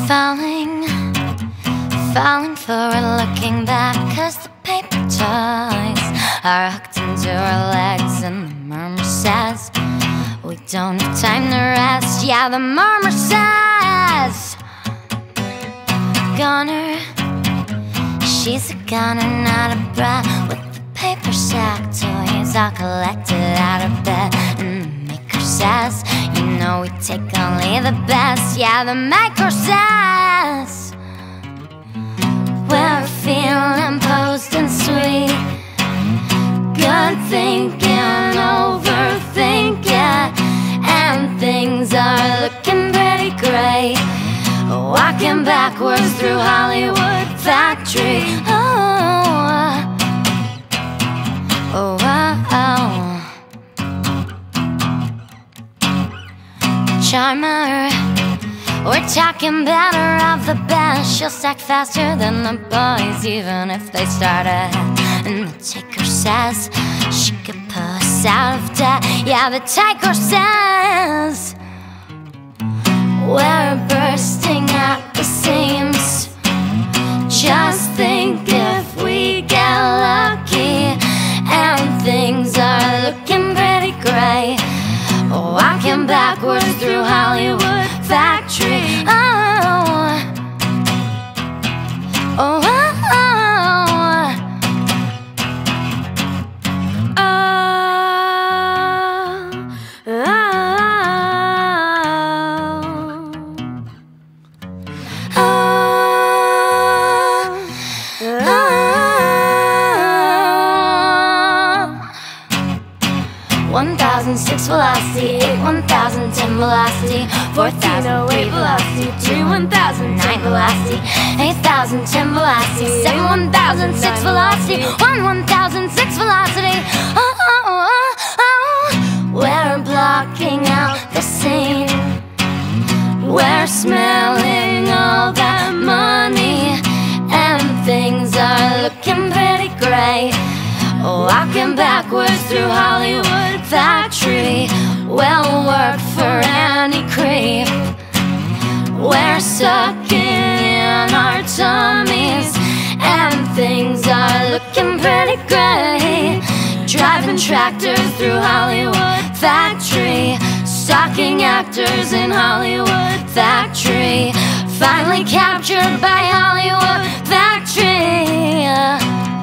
Falling, falling forward, looking back, 'cause the paper toys are hooked into our legs. And the murmur says we don't have time to rest. Yeah, the murmur says gunner, she's a gunner, not a brat, with the paper sack toys all collected out of bed. And the maker says, you know we take only the best. Yeah, the maker says we're feeling posed and sweet, good thinking, overthink it, and things are looking pretty great. Walking backwards through Hollywood factory. Oh, oh, oh, oh. Charmer, we're talking better of the best. She'll stack faster than the boys, even if they start ahead. And the taker says she could pull us out of debt. Yeah, the taker says we're bursting at the seams. Just think if we get lucky and things are looking pretty great. Walking backwards through Hollywood factory. Oh, oh, oh, oh. Oh, oh, oh. 1006 velocity, 8 1010 velocity, 4008 velocity, 2 1009 velocity, 8010 velocity, 7 1006 velocity, 1 1006 velocity. Oh, oh, oh, oh. We're blocking out the scene. We're smelling all that money, and things are looking pretty great. Walking backwards through Hollywood factory. Well, work for any creep. We're sucking in our tummies, and things are looking pretty great. Driving tractors through Hollywood factory, stalking actors in Hollywood factory. Finally captured by Hollywood factory.